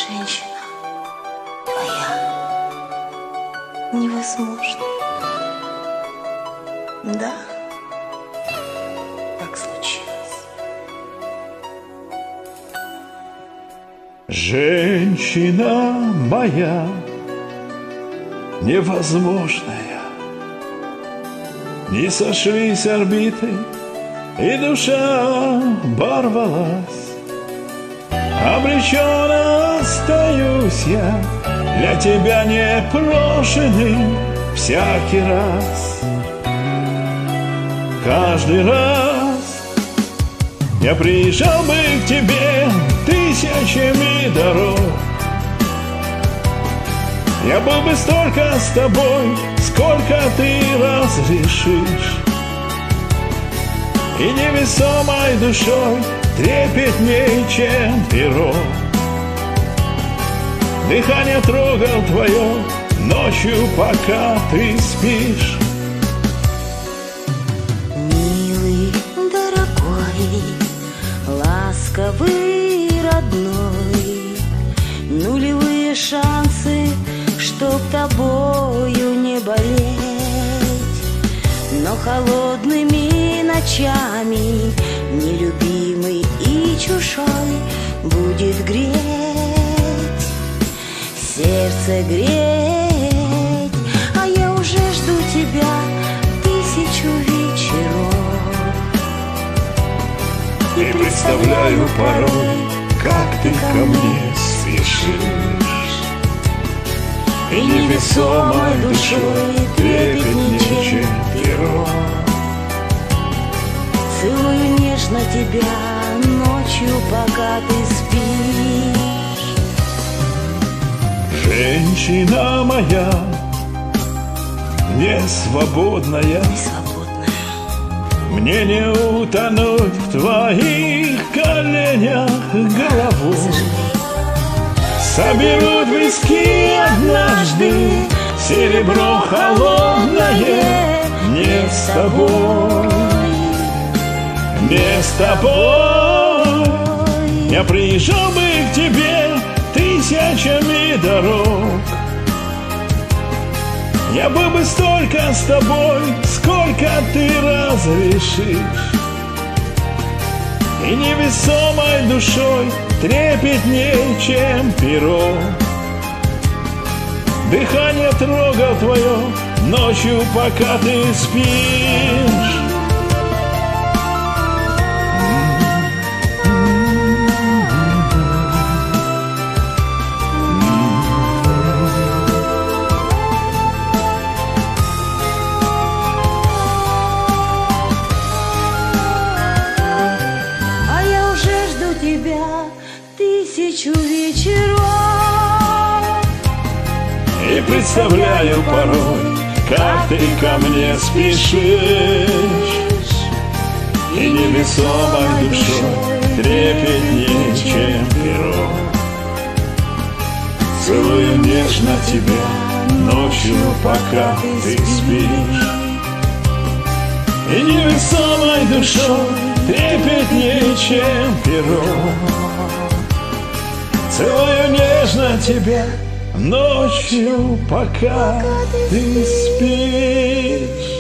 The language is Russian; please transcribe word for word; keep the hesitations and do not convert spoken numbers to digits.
женщина твоя невозможна. Да, так случилось. Женщина моя невозможная, не сошлись орбиты, и душа оборвалась. Обречен остаюсь я, для тебя непрошенным всякий раз. Каждый раз я приезжал бы к тебе тысячами дорог. Я был бы столько с тобой, сколько ты разрешишь. И невесомой душой трепетней, чем перо. Дыхание трогал твое ночью, пока ты спишь. Милый, дорогой, ласковый, родной, нулевые шансы, чтоб тобою не болеть. Но холодными ночами нелюбимый и чужой будет греть, сердце греть. А я уже жду тебя тысячу вечеров. И представляю порой, как ты ко мне спешишь, и невесомой душой трепетнее, чем перо. Целую нежно тебя ночью, пока ты спишь. Женщина моя не свободная, Не свободная. мне не утонуть в твоих коленях головой. Соберут виски однажды, серебро холодное, не с тобой, не с тобой. Я приезжал бы к тебе тысячами дорог. Я был бы столько с тобой, сколько ты разрешишь. И невесомой душой трепетней, чем перо. Дыхание трогал твое ночью, пока ты спишь. Тысячу вечеров. И представляю порой, как ты ко мне спешишь, и невесомой душой трепетнее, чем перо. Целую нежно тебя ночью, пока ты спишь, и невесомой душой трепетнее, чем перо. Целую нежно тебя ночью, пока ты спишь.